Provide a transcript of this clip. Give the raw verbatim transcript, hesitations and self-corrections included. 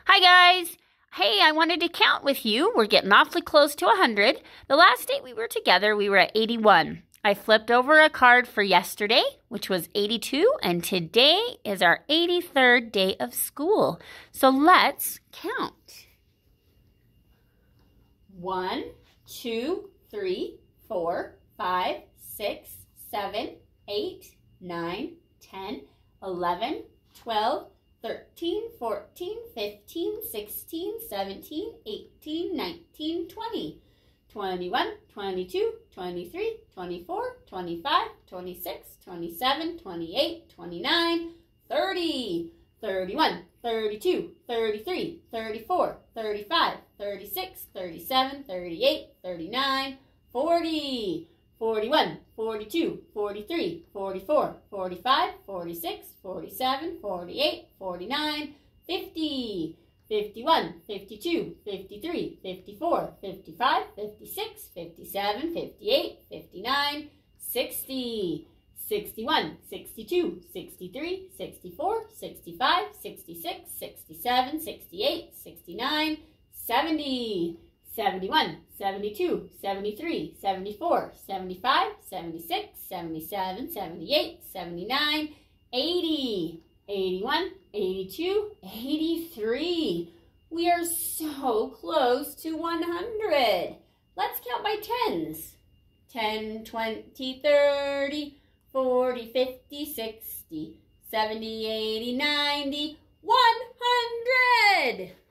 Hi guys! Hey, I wanted to count with you. We're getting awfully close to one hundred. The last date we were together, we were at eighty-one. I flipped over a card for yesterday, which was eighty-two, and today is our eighty-third day of school. So let's count. One, two, three, four, five, six, seven, eight, nine, ten, eleven, twelve, thirteen, fourteen, fifteen, sixteen, seventeen, eighteen, nineteen, twenty, twenty-one, twenty-two, twenty-three, twenty-four, twenty-five, twenty-six, twenty-seven, twenty-eight, twenty-nine, thirty, thirty-one, thirty-two, thirty-three, thirty-four, thirty-five, thirty-six, thirty-seven, thirty-eight, thirty-nine, forty, forty-one, forty-two, forty-three, forty-four, forty-five, forty-six, forty-seven, forty-eight, forty-nine, fifty, fifty-one, fifty-two, fifty-three, fifty-four, fifty-five, fifty-six, fifty-seven, fifty-eight, fifty-nine, sixty, sixty-one, sixty-two, sixty-three, sixty-four, sixty-five, sixty-six, sixty-seven, sixty-eight, sixty-nine, seventy, seventy-one, seventy-two, seventy-three, seventy-four, seventy-five, seventy-six, seventy-seven, seventy-eight, seventy-nine, eighty, eighty-one, eighty-two, eighty-three. We are so close to one hundred. Let's count by tens. ten, twenty, thirty, forty, fifty, sixty, seventy, eighty, ninety, one hundred.